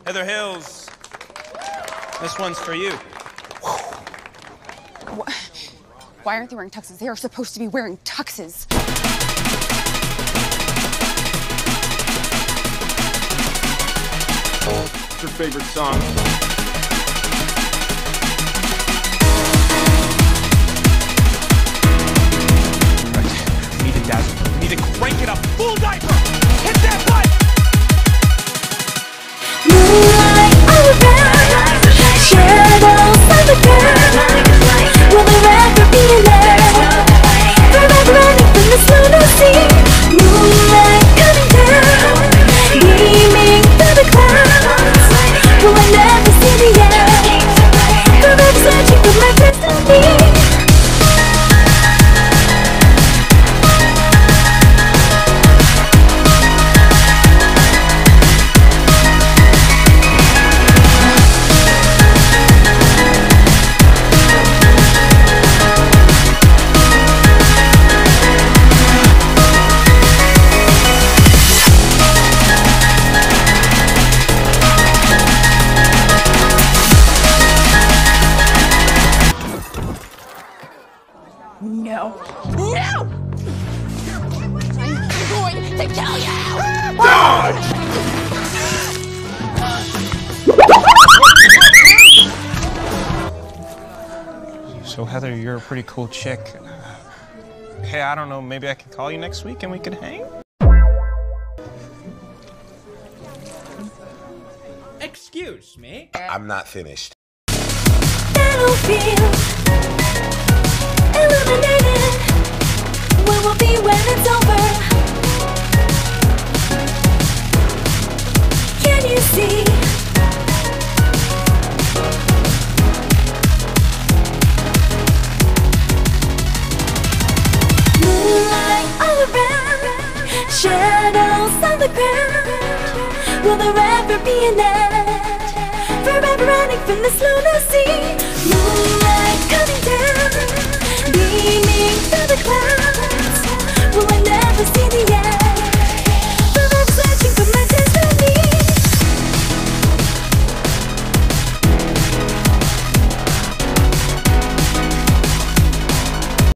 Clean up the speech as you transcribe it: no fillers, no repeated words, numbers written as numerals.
Heather Hills, this one's for you. Why aren't they wearing tuxes? They are supposed to be wearing tuxes. What's your favorite song? Right. We need to dazzle. We need to crank it up. Full diaper! Hit that button! Moonlight all around, shadows on the ground. Will there ever be a love? Forever running from this lunacy. Moonlight coming down, beaming through the clouds. Will I never see the end? Forever searching for my destiny. No. No! I'm going to kill you! So Heather, you're a pretty cool chick. Hey, I don't know, maybe I could call you next week and we could hang? Excuse me? I'm not finished. Battlefield, illuminated. Where we'll be when it's over. Can you see? Moonlight all around, shadows on the ground. Will there ever be an end? Forever running from this lunacy.